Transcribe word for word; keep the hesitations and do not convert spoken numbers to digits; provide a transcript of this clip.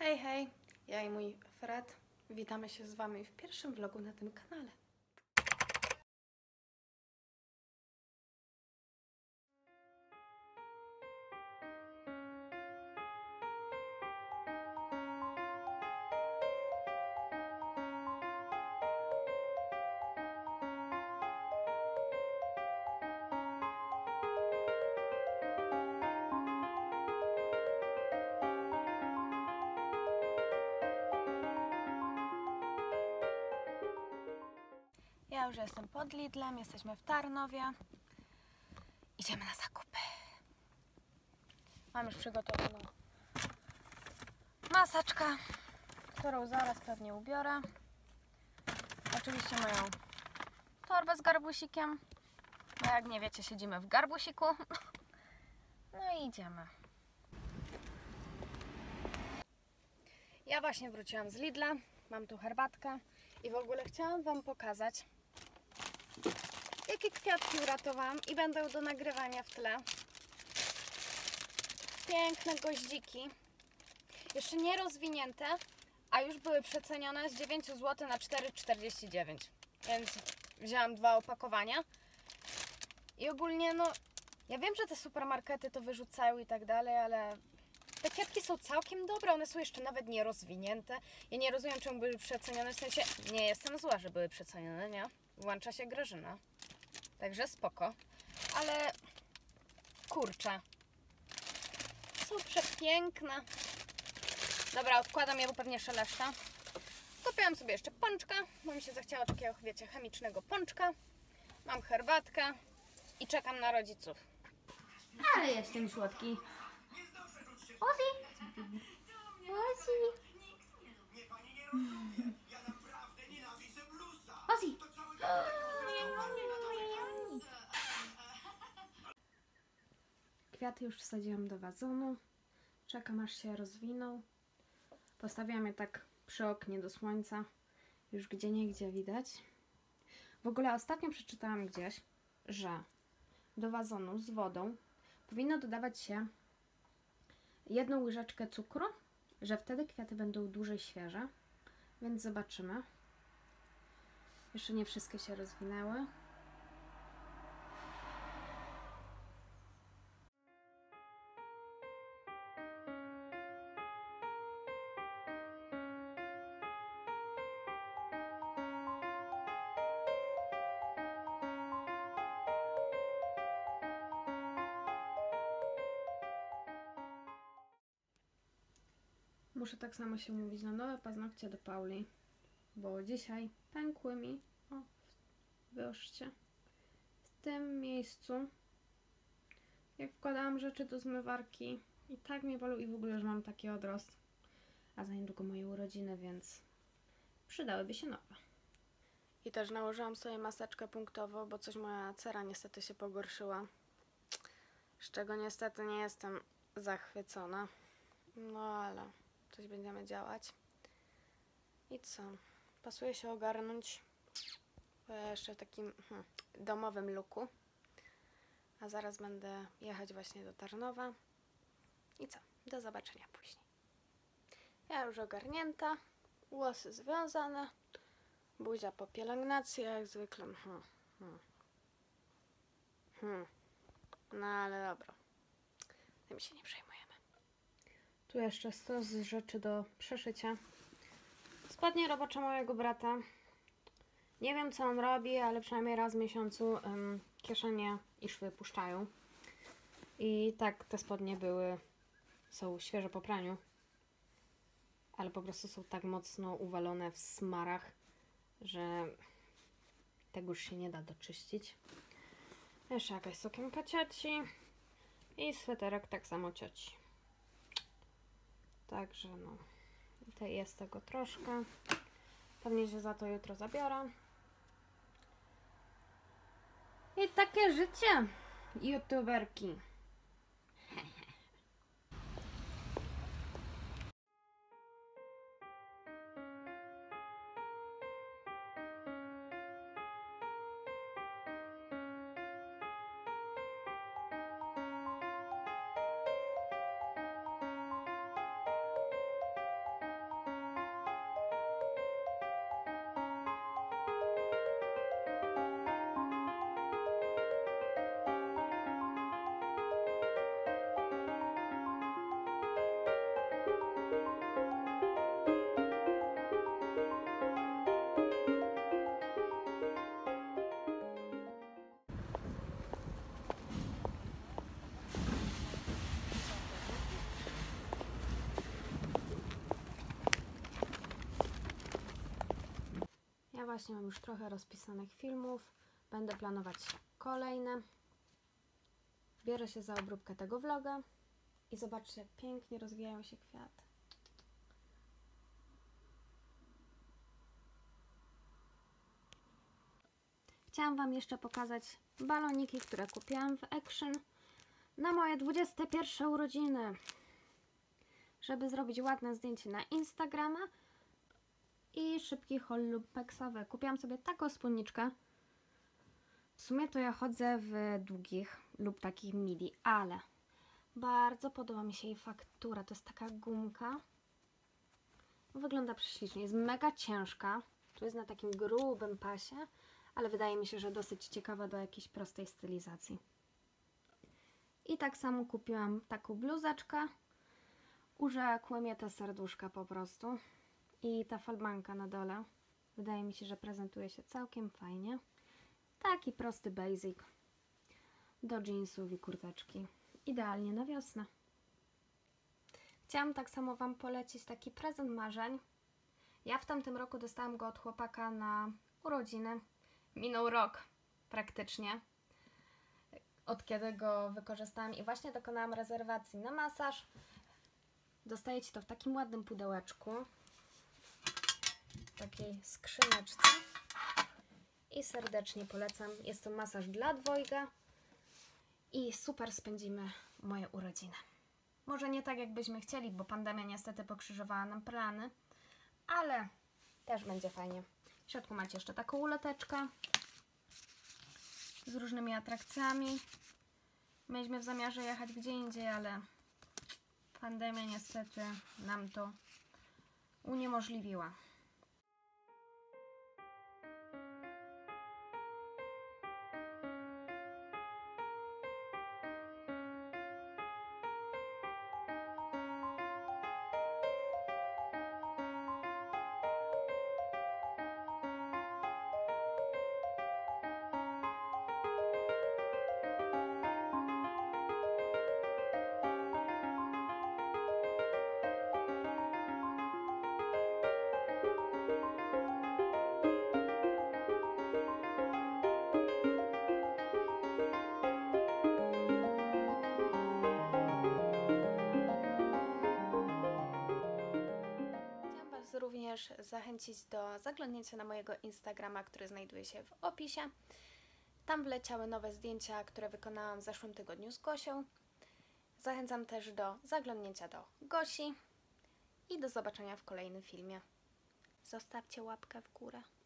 Hej, hej, ja i mój Fred. Witamy się z Wami w pierwszym vlogu na tym kanale. Ja już jestem pod Lidlem, jesteśmy w Tarnowie. Idziemy na zakupy. Mam już przygotowaną maseczkę, którą zaraz pewnie ubiorę. Oczywiście moją torbę z garbusikiem. No jak nie wiecie, siedzimy w garbusiku. No i idziemy. Ja właśnie wróciłam z Lidla. Mam tu herbatkę i w ogóle chciałam Wam pokazać, jakie kwiatki uratowałam i będą do nagrywania w tle. Piękne goździki. Jeszcze nie rozwinięte, a już były przecenione z dziewięć złotych na cztery czterdzieści dziewięć. Więc wzięłam dwa opakowania. I ogólnie no, ja wiem, że te supermarkety to wyrzucają i tak dalej, ale te kwiatki są całkiem dobre, one są jeszcze nawet nie rozwinięte. Ja nie rozumiem, czemu były przecenione, w sensie nie jestem zła, że były przecenione, nie? Włącza się Grażyna. Także spoko. Ale kurczę, są przepiękne. Dobra, odkładam je, bo pewnie szeleszta. Kupiłam sobie jeszcze pączka, bo mi się zachciało takiego, wiecie, chemicznego pączka. Mam herbatkę i czekam na rodziców. Ale jestem słodki. Ozzy! Ozzy! Ozzy! Kwiaty już wsadziłam do wazonu. Czekam, aż się rozwiną. Postawiłam je tak przy oknie do słońca. Już gdzie niegdzie widać. W ogóle ostatnio przeczytałam gdzieś, że do wazonu z wodą powinno dodawać się jedną łyżeczkę cukru, że wtedy kwiaty będą dłużej świeże. Więc zobaczymy. Jeszcze nie wszystkie się rozwinęły. Muszę tak samo się mówić na nowe paznokcie do Pauli, bo dzisiaj pękły mi, o, wyższe, w tym miejscu, jak wkładałam rzeczy do zmywarki i tak mnie bolą i w ogóle już mam taki odrost, a za niedługo moje urodziny, więc przydałyby się nowe. I też nałożyłam sobie maseczkę punktowo, bo coś moja cera niestety się pogorszyła, z czego niestety nie jestem zachwycona, no ale coś będziemy działać. I co? Pasuje się ogarnąć jeszcze w takim hmm, domowym looku. A zaraz będę jechać właśnie do Tarnowa. I co? Do zobaczenia później. Ja już ogarnięta, włosy związane, buzia po pielęgnacji, jak zwykle. Hmm, hmm. Hmm. No ale dobra. Tym się nie przejmujemy. Tu jeszcze stos rzeczy do przeszycia. Spodnie robocze mojego brata. Nie wiem, co on robi, ale przynajmniej raz w miesiącu um, kieszenie i szwy puszczają. I tak te spodnie były, są świeże po praniu, ale po prostu są tak mocno uwalone w smarach, że tego już się nie da doczyścić. Jeszcze jakaś sukienka cioci i sweterek tak samo cioci. Także no, to jest tego troszkę. Pewnie się za to jutro zabiorę. I takie życie youtuberki. właśnie mam już trochę rozpisanych filmów. Będę planować kolejne. Biorę się za obróbkę tego vloga i zobaczcie, jak pięknie rozwijają się kwiaty. Chciałam Wam jeszcze pokazać baloniki, które kupiłam w Action na moje dwudzieste pierwsze urodziny. Żeby zrobić ładne zdjęcie na Instagrama i szybki haul lumpeksowy. Kupiłam sobie taką spódniczkę. W sumie to ja chodzę w długich lub takich midi, ale bardzo podoba mi się jej faktura. To jest taka gumka. Wygląda prześlicznie. Jest mega ciężka. Tu jest na takim grubym pasie, ale wydaje mi się, że dosyć ciekawa do jakiejś prostej stylizacji. I tak samo kupiłam taką bluzeczkę. Urzekły mnie te serduszka po prostu. I ta falbanka na dole. Wydaje mi się, że prezentuje się całkiem fajnie. Taki prosty basic do jeansów i kurteczki. Idealnie na wiosnę. Chciałam tak samo Wam polecić taki prezent marzeń. Ja w tamtym roku dostałam go od chłopaka na urodziny. Minął rok praktycznie, od kiedy go wykorzystałam i właśnie dokonałam rezerwacji na masaż. Dostajecie to w takim ładnym pudełeczku, w takiej skrzyneczce i serdecznie polecam. Jest to masaż dla dwojga i super spędzimy moje urodziny. Może nie tak, jakbyśmy chcieli, bo pandemia niestety pokrzyżowała nam plany, ale też będzie fajnie. W środku macie jeszcze taką uloteczkę z różnymi atrakcjami. Mieliśmy w zamiarze jechać gdzie indziej, ale pandemia niestety nam to uniemożliwiła. Również zachęcić do zaglądnięcia na mojego Instagrama, który znajduje się w opisie. Tam wleciały nowe zdjęcia, które wykonałam w zeszłym tygodniu z Gosią. Zachęcam też do zaglądnięcia do Gosi i do zobaczenia w kolejnym filmie. Zostawcie łapkę w górę.